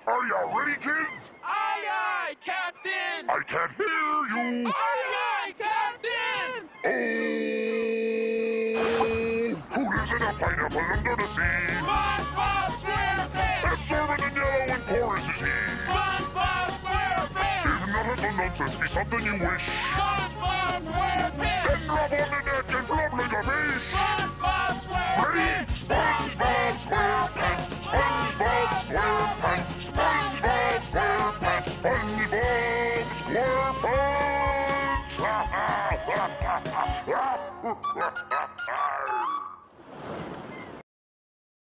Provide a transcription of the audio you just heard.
Are you ready, kids? Aye, aye, Captain! I can't hear you. Aye, aye, Captain! Oh, who lives in a pineapple under the sea? SpongeBob SquarePants! Absorbent and yellow and porous is he. SpongeBob SquarePants! If nautical nonsense be something you wish, SpongeBob SquarePants! then drop on the deck and float like a fish. SpongeBob SquarePants! Ready? SpongeBob SquarePants, SpongeBob SquarePants, SpongeBob SquarePants, SpongeBob SquarePants.